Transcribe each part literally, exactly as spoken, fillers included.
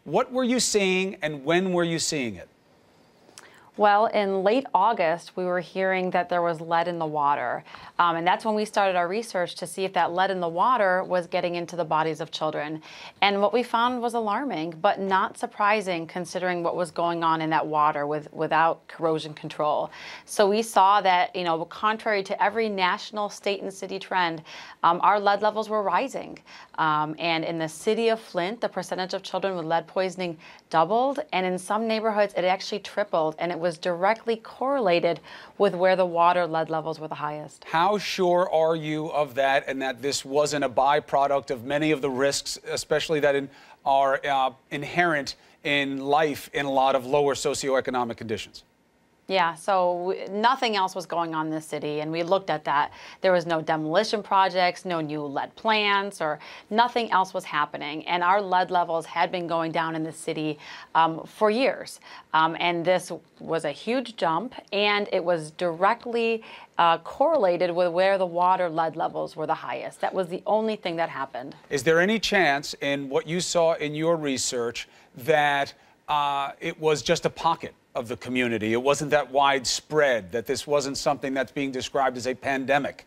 What were you seeing and when were you seeing it? Well, in late August, we were hearing that there was lead in the water. Um, and that's when we started our research to see if that lead in the water was getting into the bodies of children. And what we found was alarming, but not surprising considering what was going on in that water with, without corrosion control. So we saw that, you know, contrary to every national, state, and city trend, um, our lead levels were rising. Um, and in the city of Flint, the percentage of children with lead poisoning doubled. And in some neighborhoods, it actually tripled. And it was was directly correlated with where the water lead levels were the highest. How sure are you of that, and that this wasn't a byproduct of many of the risks, especially that in, are uh, inherent in life in a lot of lower socioeconomic conditions? Yeah, so nothing else was going on in the city, and we looked at that. There was no demolition projects, no new lead plants, or nothing else was happening. And our lead levels had been going down in the city um, for years. Um, and this was a huge jump, and it was directly uh, correlated with where the water lead levels were the highest. That was the only thing that happened. Is there any chance in what you saw in your research that uh, it was just a pocket of the community? It wasn't that widespread, that this wasn't something that's being described as a pandemic?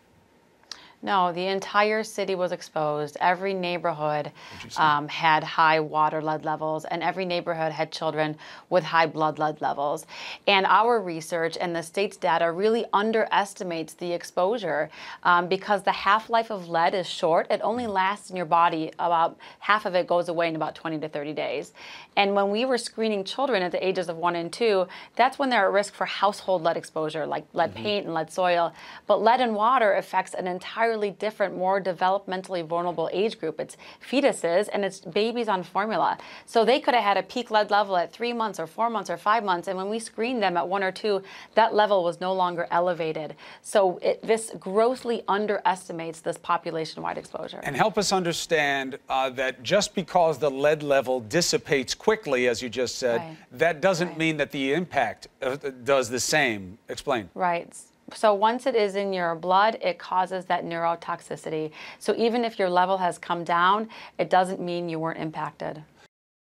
No, the entire city was exposed. Every neighborhood um, had high water lead levels, and every neighborhood had children with high blood lead levels. And our research and the state's data really underestimates the exposure um, because the half-life of lead is short. It only lasts in your body, about half of it goes away in about twenty to thirty days. And when we were screening children at the ages of one and two, that's when they're at risk for household lead exposure, like lead mm-hmm. paint and lead soil. But lead in water affects an entire different, more developmentally vulnerable age group. It's fetuses and it's babies on formula. So they could have had a peak lead level at three months or four months or five months. And when we screened them at one or two, that level was no longer elevated. So it, this grossly underestimates this population-wide exposure. And help us understand uh, that just because the lead level dissipates quickly, as you just said, right. that doesn't right. mean that the impact uh, does the same. Explain. Right. So once it is in your blood, it causes that neurotoxicity. So even if your level has come down, it doesn't mean you weren't impacted.